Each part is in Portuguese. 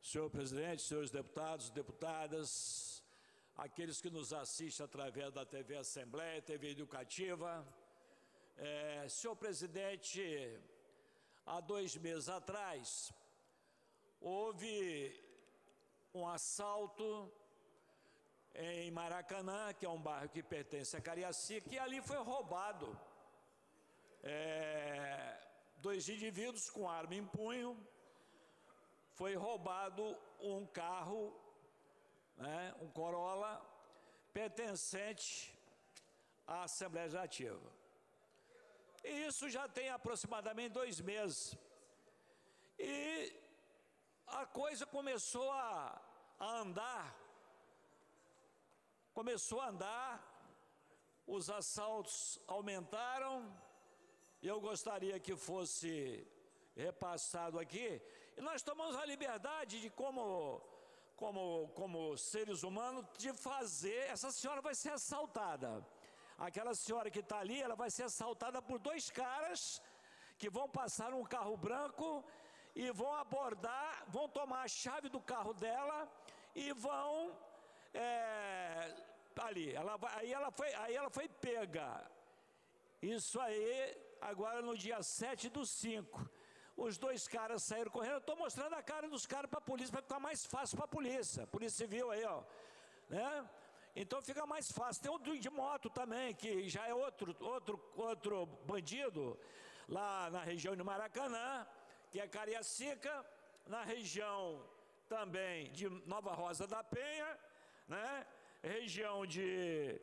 Senhor presidente, senhores deputados, deputadas, aqueles que nos assistem através da TV Assembleia, TV Educativa. Senhor presidente, há 2 meses atrás, houve um assalto em Maracanã, que é um bairro que pertence a Cariacica, e ali foi roubado 2 indivíduos com arma em punho. Foi roubado um carro, um Corolla, pertencente à Assembleia Legislativa. E isso já tem aproximadamente 2 meses. E a coisa começou a andar, os assaltos aumentaram, e eu gostaria que fosse repassado aqui, e nós tomamos a liberdade de, como seres humanos, de fazer. Essa senhora vai ser assaltada, aquela senhora que está ali, ela vai ser assaltada por 2 caras que vão passar um carro branco e vão abordar, vão tomar a chave do carro dela e vão ali, aí ela foi pega. Isso aí, agora no dia 7/5, os 2 caras saíram correndo. Eu estou mostrando a cara dos caras para a polícia, para ficar mais fácil para a Polícia Civil aí, ó, né? Então fica mais fácil. Tem outro de moto também, que já é outro bandido, lá na região de Maracanã, que é Cariacica, na região também de Nova Rosa da Penha, né? Região de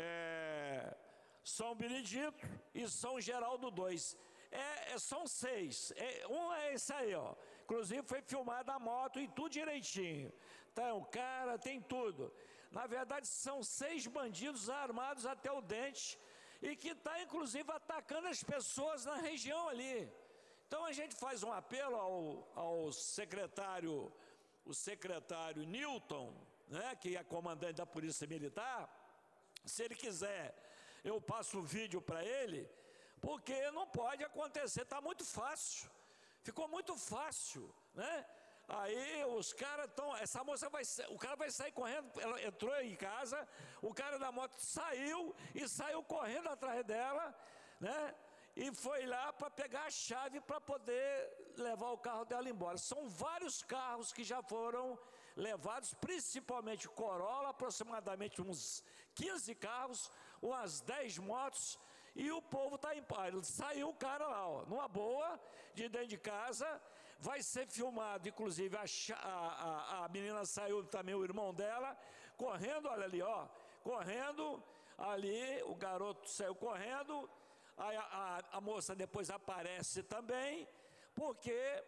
São Benedito e São Geraldo 2. São 6. Um é esse aí, ó. Inclusive foi filmada a moto e tudo direitinho. Então, cara, tem tudo. Na verdade, são 6 bandidos armados até o dente e que está, inclusive, atacando as pessoas na região ali. Então, a gente faz um apelo ao secretário, o secretário Newton, né, que é comandante da Polícia Militar. Se ele quiser, eu passo o vídeo para ele, porque não pode acontecer, está muito fácil, ficou muito fácil, né? Aí os caras estão, essa moça o cara vai sair correndo, ela entrou em casa, o cara da moto saiu correndo atrás dela, né? E foi lá para pegar a chave para poder levar o carro dela embora. São vários carros que já foram levados, principalmente o Corolla, aproximadamente uns 15 carros, umas 10 motos, e o povo está em paz. Saiu o cara lá, ó, numa boa, de dentro de casa, vai ser filmado, inclusive a menina saiu também, o irmão dela, correndo, olha ali, ó, correndo ali, o garoto saiu correndo. A moça depois aparece também, porque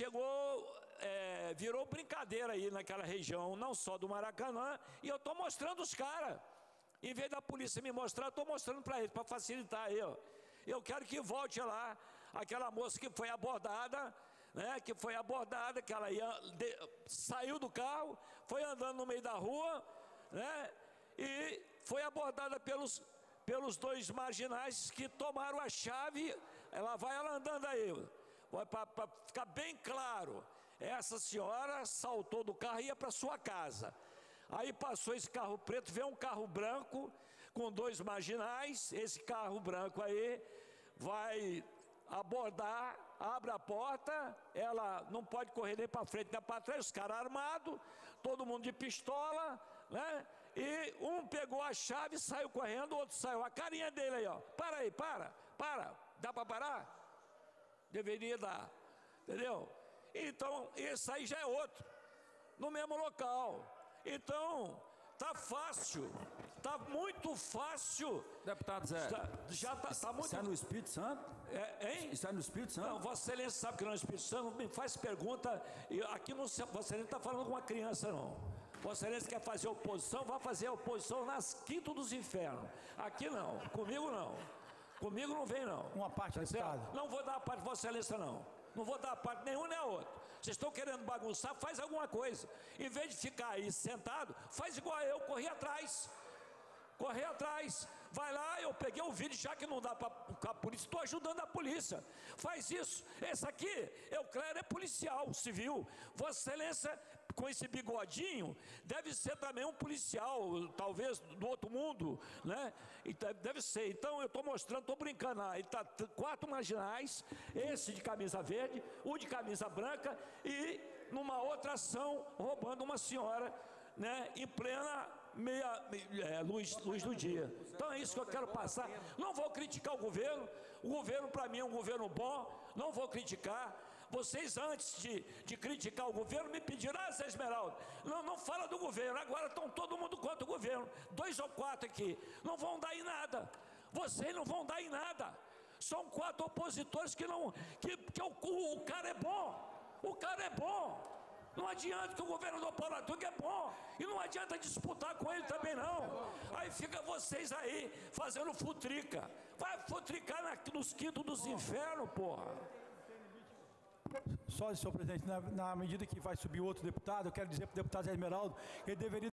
virou brincadeira aí naquela região, não só do Maracanã, e eu estou mostrando os caras. Em vez da polícia me mostrar, eu estou mostrando para eles, para facilitar aí, ó. Eu quero que volte lá, aquela moça que foi abordada, né, que ela saiu do carro, foi andando no meio da rua, né, e foi abordada pelos 2 marginais que tomaram a chave. Ela andando aí, para ficar bem claro, essa senhora saltou do carro e ia para sua casa. Aí passou esse carro preto, veio um carro branco com 2 marginais. Esse carro branco aí vai abordar, abre a porta, ela não pode correr nem para frente nem para trás, os caras armados, todo mundo de pistola, né? E um pegou a chave e saiu correndo, o outro saiu, a carinha dele aí, ó, para aí, para, dá para parar? Deveria dar, entendeu? Então, esse aí já é outro, no mesmo local. Então, tá fácil, tá muito fácil. Deputado Zé, já tá muito. Isso é no Espírito Santo? Hein? Isso é no Espírito Santo? Não, Vossa Excelência sabe que não é no Espírito Santo, me faz pergunta, e aqui não, Vossa Excelência não está falando com uma criança, não. Vossa Excelência quer fazer oposição, vai fazer oposição nas quintas dos infernos. Aqui não, comigo não. Comigo não vem, não. Uma parte, deputado. Não vou dar a parte de Vossa Excelência, não. Não vou dar parte nenhum nem a outra. Vocês estão querendo bagunçar, faz alguma coisa. Em vez de ficar aí sentado, faz igual eu, corri atrás. Vai lá, eu peguei o vídeo, já que não dá para a polícia, estou ajudando a polícia. Faz isso. Esse aqui, Euclério, é policial civil. Vossa Excelência com esse bigodinho, deve ser também um policial, talvez do outro mundo, né? Deve ser. Então eu estou mostrando, estou brincando. Ele está 4 marginais, esse de camisa verde, o de camisa branca e numa outra ação roubando uma senhora, né? Em plena luz do dia. Então é isso que eu quero passar. Não vou criticar o governo para mim é um governo bom, não vou criticar. Vocês, antes de criticar o governo, me pediram: Zé Esmeraldo, não fala do governo, agora estão todo mundo contra o governo, 2 ou 4 aqui, não vão dar em nada, vocês não vão dar em nada, são 4 opositores que o cara é bom, não adianta que o governador Paulo Artur é bom, e não adianta disputar com ele também não, aí fica vocês aí fazendo futrica, vai futricar nos quintos dos infernos, porra. Só, senhor presidente, na medida que vai subir outro deputado, eu quero dizer para o deputado Zé Esmeraldo que ele deveria